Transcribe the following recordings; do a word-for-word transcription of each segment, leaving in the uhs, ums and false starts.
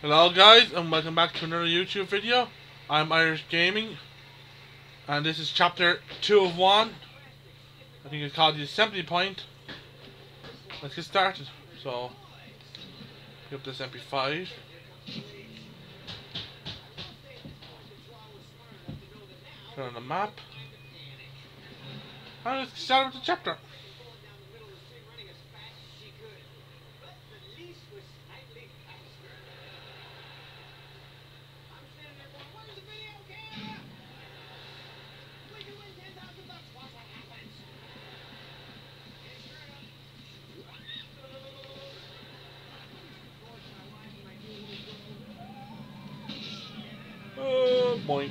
Hello guys and welcome back to another YouTube video. I'm Irish Gaming and this is chapter two of one. I think it's called the assembly point. Let's get started. So pick up this M P five. Turn on the map. And let's get started with the chapter. Oh boy.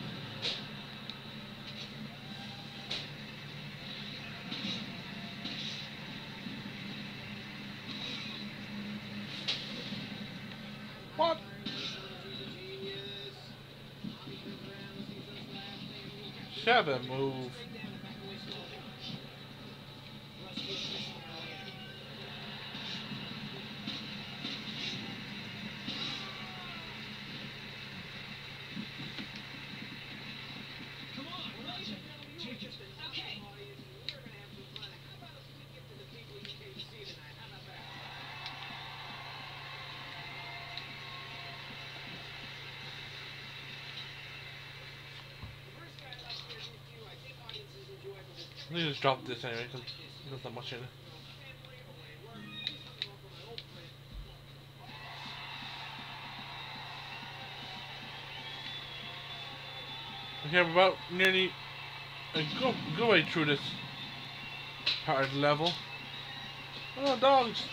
What? Seven move. Let me just drop this anyway because there's not much in it. Okay, we're about nearly a good, good way through this part of the level. Oh, dogs!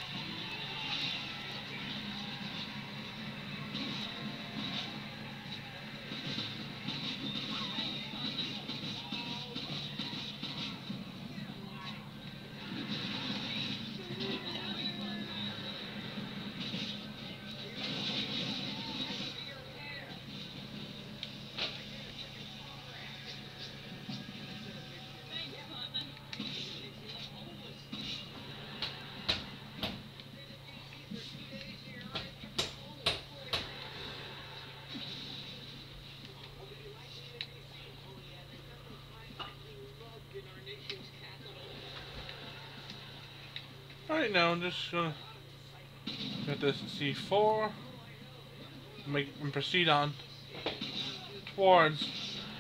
Right now, I'm just gonna get this C four, make and proceed on towards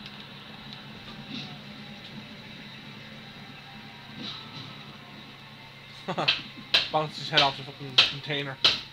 bounce his head off the fucking container.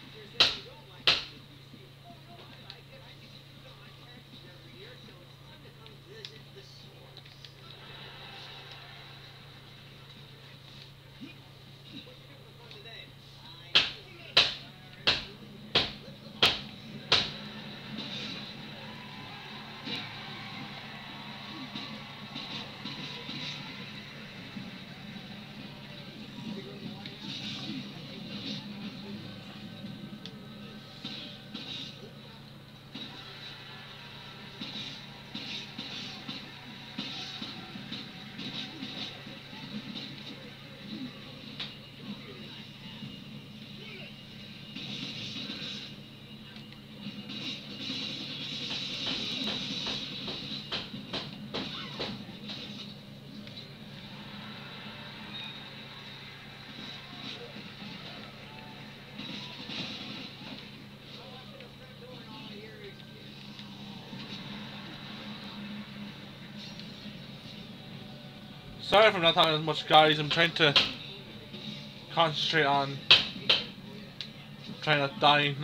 Sorry if I'm not talking as much, guys. I'm trying to concentrate on trying not dying.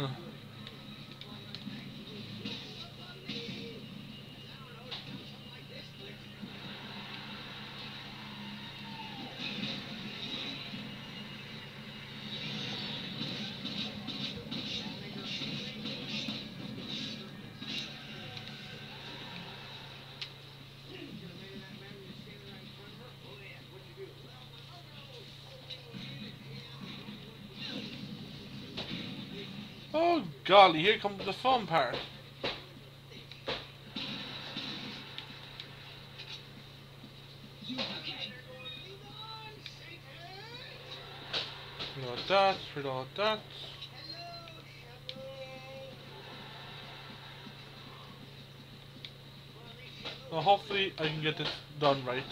Oh golly, here comes the fun part. Reload that, reload that. So hopefully I can get this done right.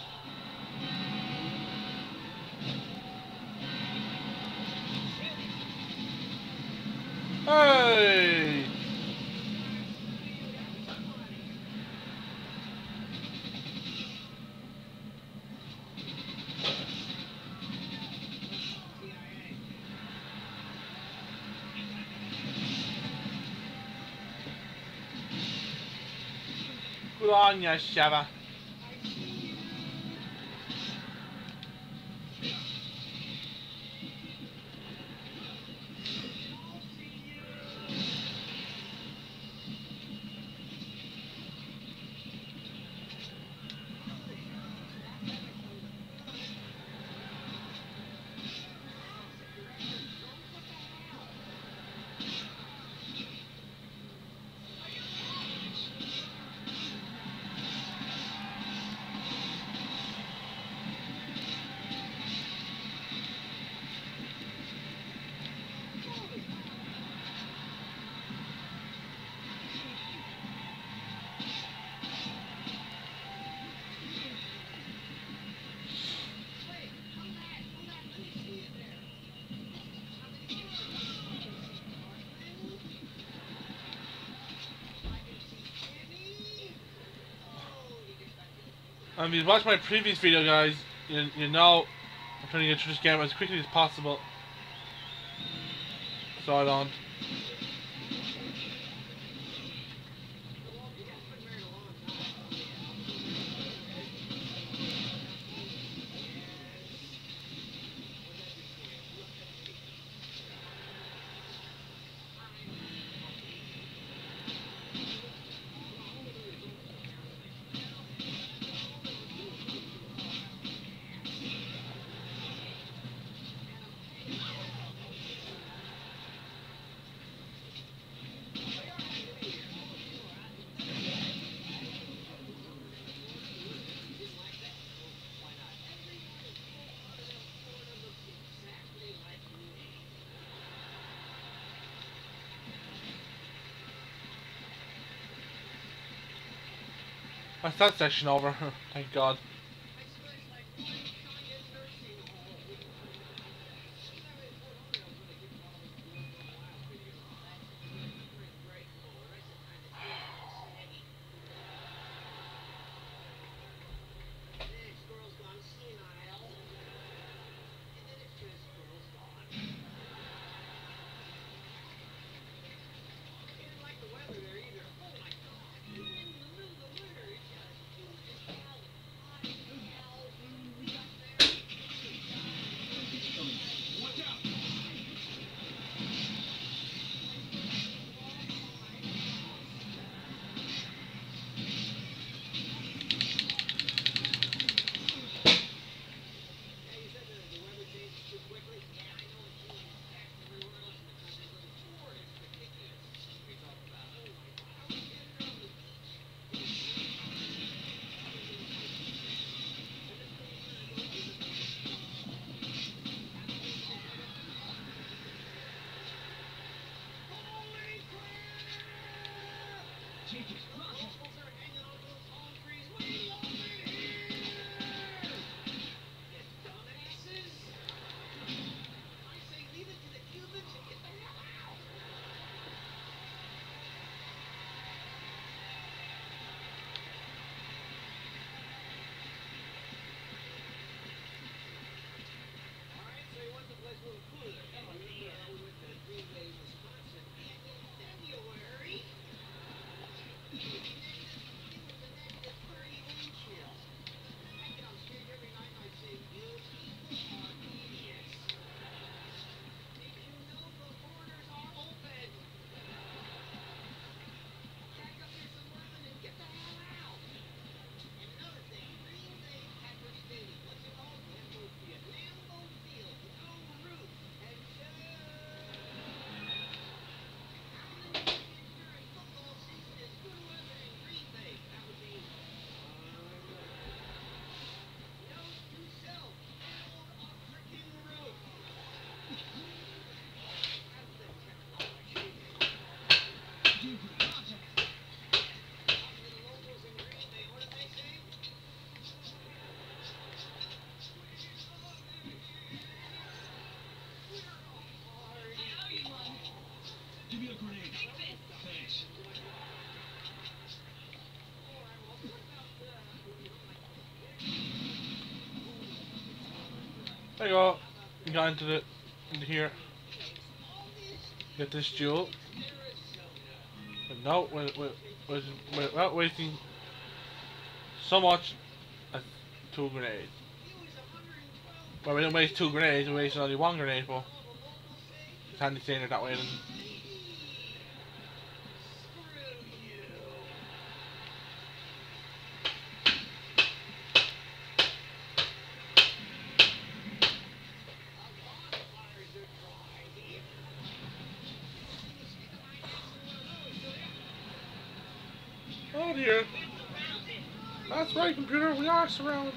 Hey! Good on ya, Shava. Um, if you watched my previous video, guys, you, you know I'm trying to get through this game as quickly as possible. So I don't. That's that section over. Thank God. There you go. You got into the into here. Get this jewel. But no, we're, we're, we're, without wasting so much. That's two grenades. Well, we didn't waste two grenades. We wasted only one grenade, but it's handy saying it that way. Then. Oh dear. That's right, computer. We are surrounded.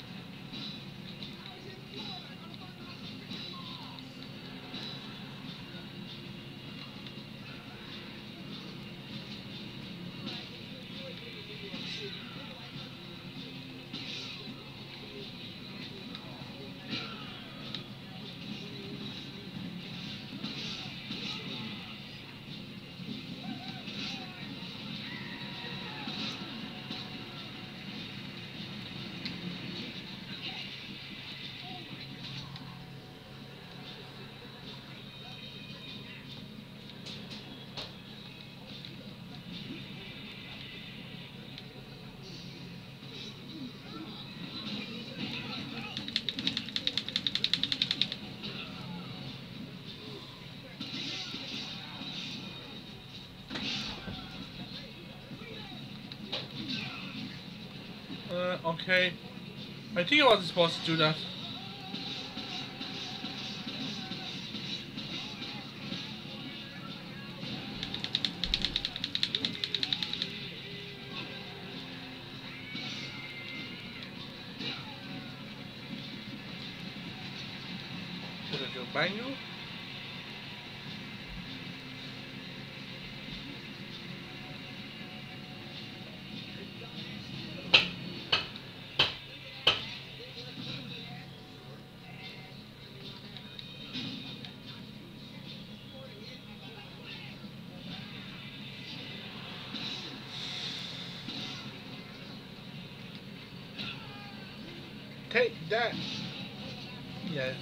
Uh, okay. I think I wasn't supposed to do that. Should I do bango? Take that. Yeah.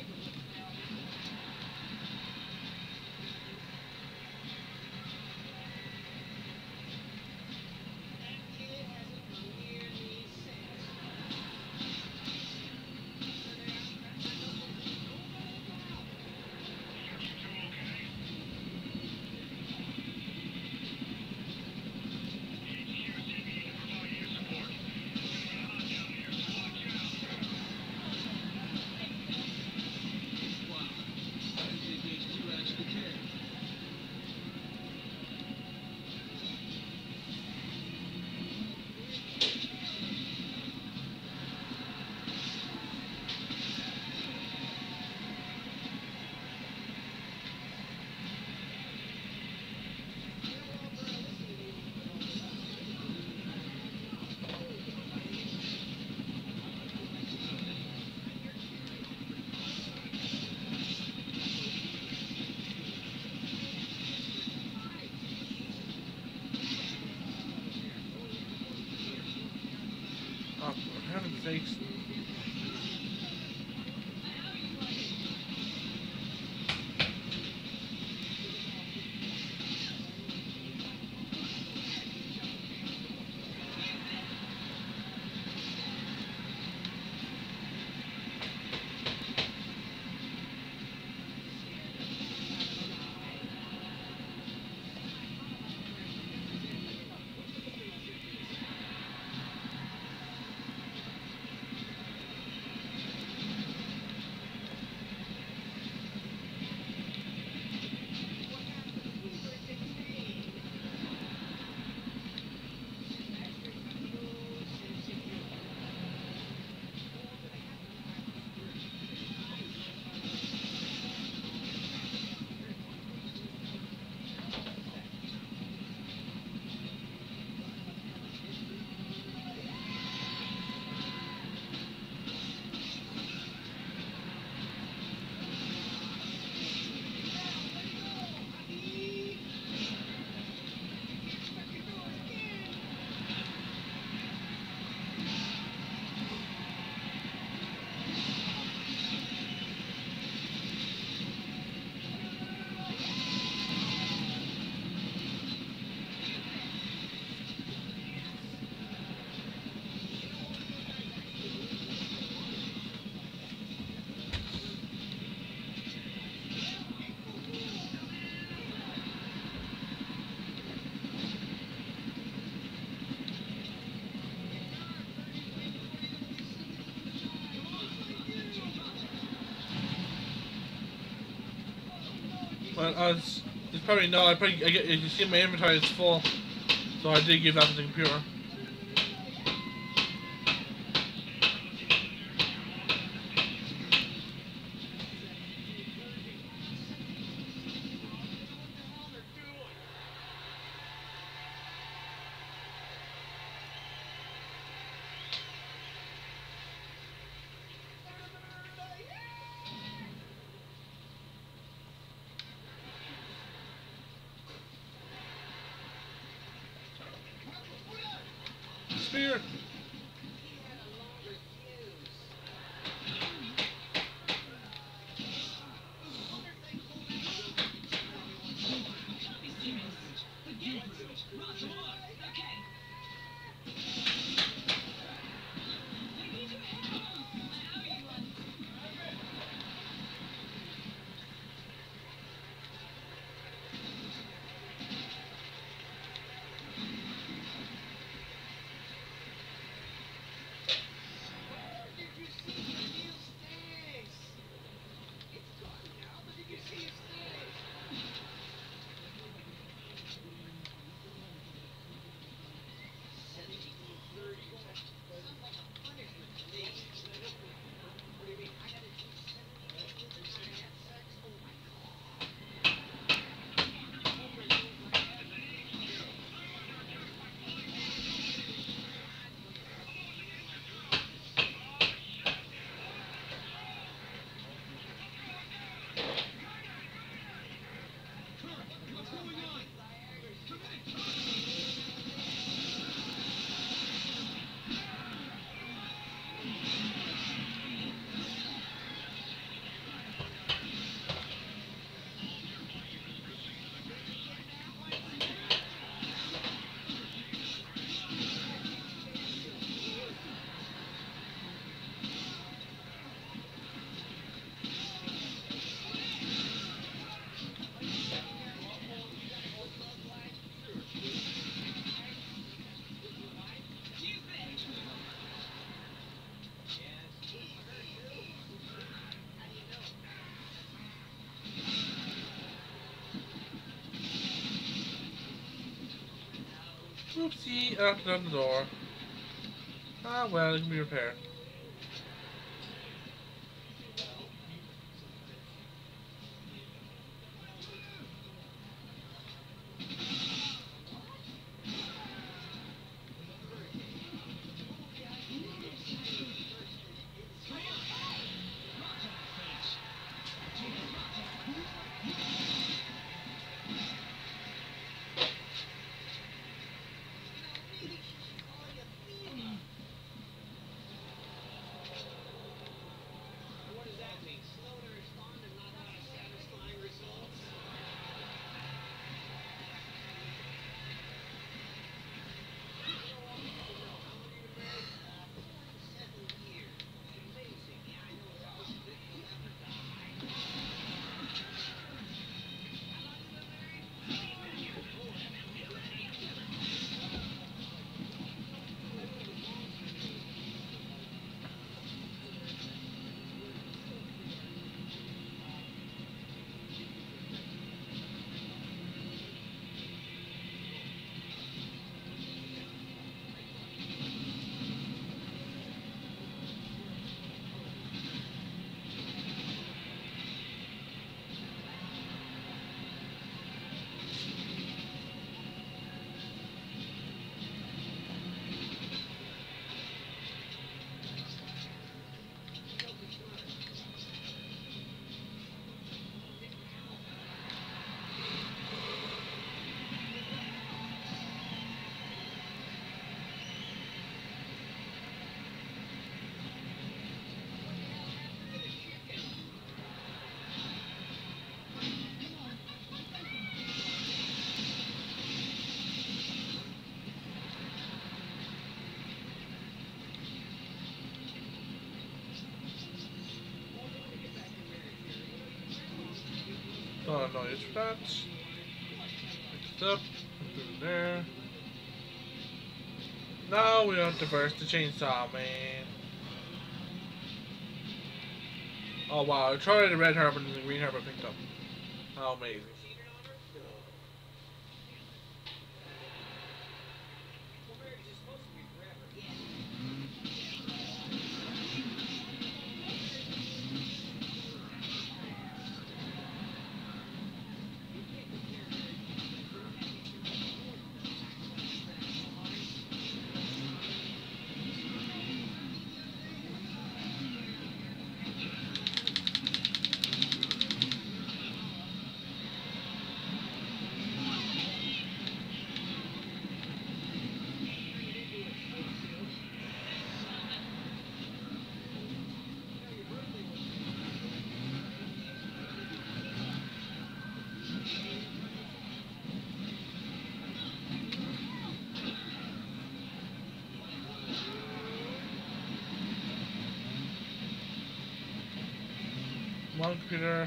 Oh, for heaven's sakes. Well, I was, it's probably no. I probably I get, you can see my inventory is full, so I did give that to the computer. Spear. Oopsie, I knocked on the door. Ah well, it can be repaired. Oh no, it's that. Next up, put it there. Now we have to burst the chainsaw, man. Oh wow, I tried the red herb and the green herb I picked up. How amazing. Come on, computer.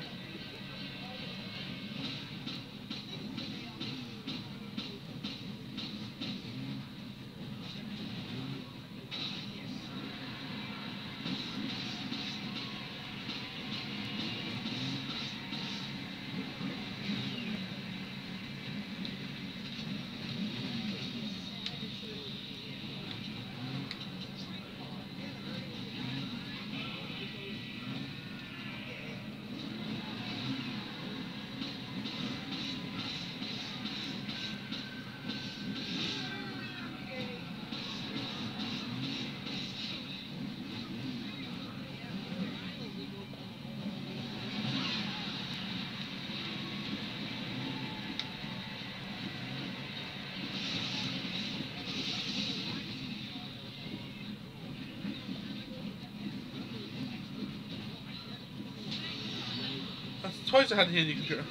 That's twice I had to hit the computer.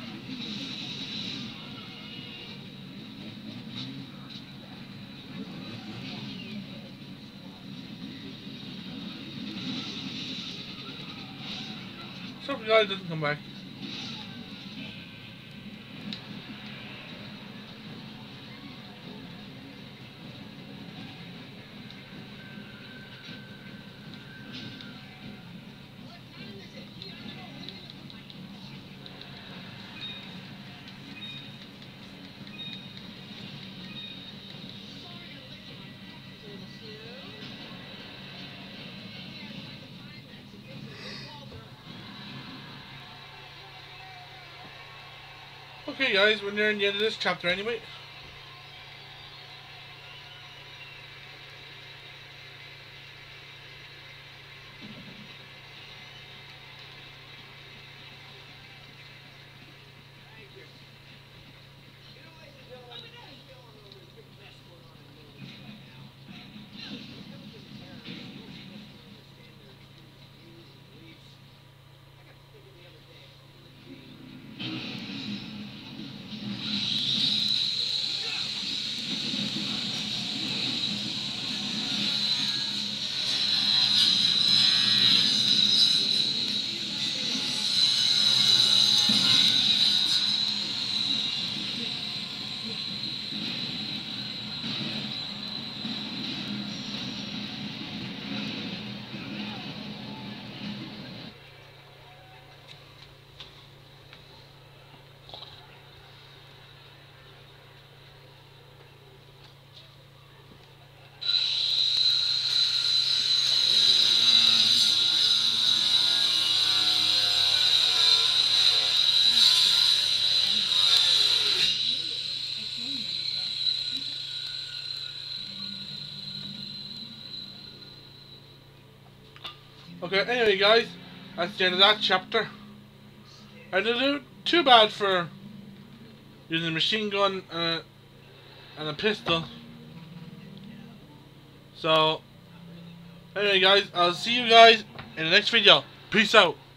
So the guy doesn't come back. Okay guys, we're nearing the end of this chapter anyway. Okay, anyway guys, that's the end of that chapter. I didn't do too bad for using a machine gun and a, and a pistol. So, anyway guys, I'll see you guys in the next video. Peace out.